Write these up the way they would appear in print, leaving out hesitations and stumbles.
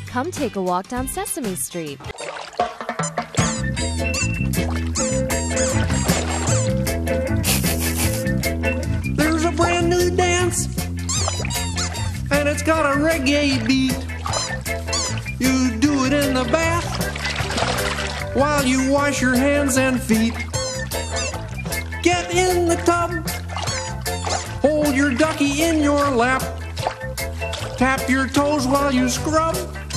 Come take a walk down Sesame Street. There's a brand new dance, and it's got a reggae beat. You do it in the bath while you wash your hands and feet. Get in the tub, hold your ducky in your lap, tap your toes while you scrub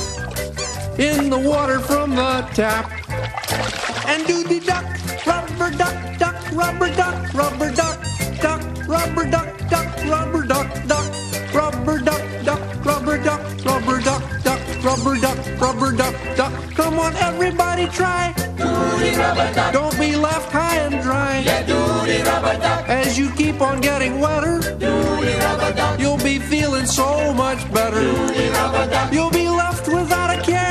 in the water from the tap. And do the duck, rubber duck, duck, rubber duck, rubber duck, duck, rubber duck, duck, rubber duck, duck, rubber duck, duck, rubber duck, rubber duck, duck, rubber duck, rubber duck, duck. Come on, everybody, try. Don't be left high and dry. As you keep on getting wetter, you'll be feeling so much better. You'll be left without a care,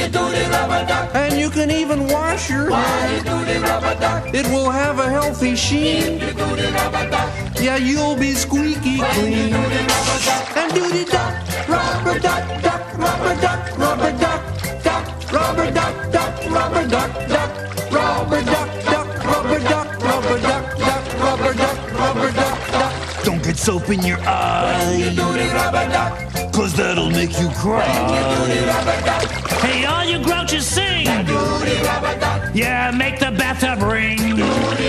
and you can even wash your hair. It will have a healthy sheen. Yeah, you'll be squeaky clean. And do the duck, rubber duck, duck, rubber duck, rubber duck, duck, rubber duck, duck, rubber duck, duck, rubber duck, duck, rubber duck, rubber duck, duck, rubber duck, rubber duck, duck. Don't get soap in your eye, cause that'll make you cry. Hey, all you grouches sing. Yeah, make the bathtub ring.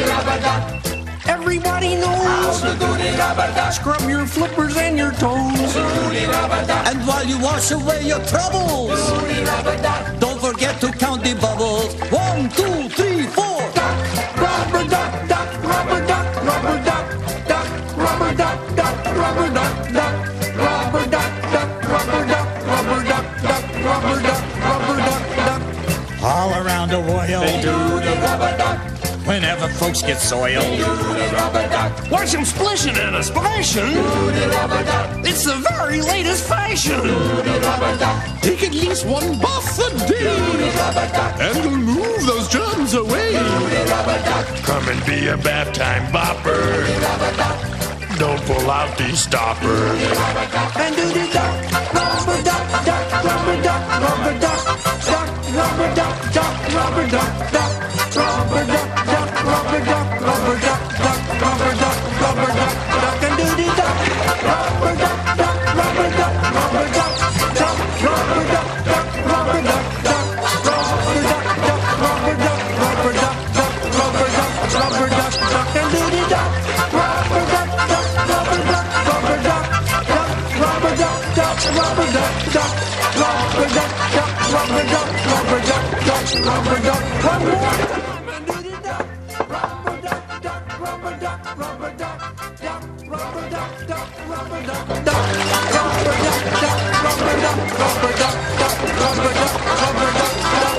Everybody knows. Scrub your flippers and your toes. And while you wash away your troubles, don't forget to count the bubbles. 1, 2, 3, 4. Duck, rubber duck, duck, rubber duck, rubber duck, duck, rubber duck, duck, rubber duck, duck, rubber duck, duck, rubber duck, rubber duck, duck, rubber duck, rubber duck, duck. All around the royal, They do the rubber duck. whenever folks get soiled. They do the rubber duck. Why some splishing and a splashing? Do the rubber duck. It's the very latest fashion. Do the rubber duck. Take at least one bath a day, Do the rubber duck. and you'll move those germs away. Do the rubber duck. Come and be a bath time bopper. Rubber duck. Don't pull out these stoppers. And do the duck, rubber duck, duck, rubber duck, rubber duck, duck, rubber duck, duck, rubber duck, duck, rubber duck, duck, rubber duck, rubber duck, duck, rubber duck, rubber duck, duck, and do the duck, rubber duck, duck, rubber duck, rubber duck, duck, rubber duck, duck, rubber duck, duck, rubber duck, duck, rubber duck, rubber duck, duck, rubber duck, rubber duck, duck, and do the duck, rubber duck, duck, rubber duck, rubber duck, duck, rubber duck, duck, rubber duck, duck, rubber duck, duck, rubber duck, rubber duck, duck, rubber duck, one more. And do the duck, rubber duck, duck, rubber duck, rubber duck, duck, rubber duck, duck, rubber duck, duck, rubber duck, duck, rubber duck, rubber duck, duck, rubber duck, rubber duck, duck.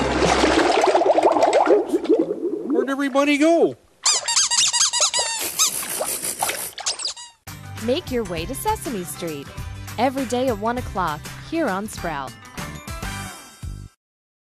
Where'd everybody go? Make your way to Sesame Street. Every day at 1 o'clock here on Sprout.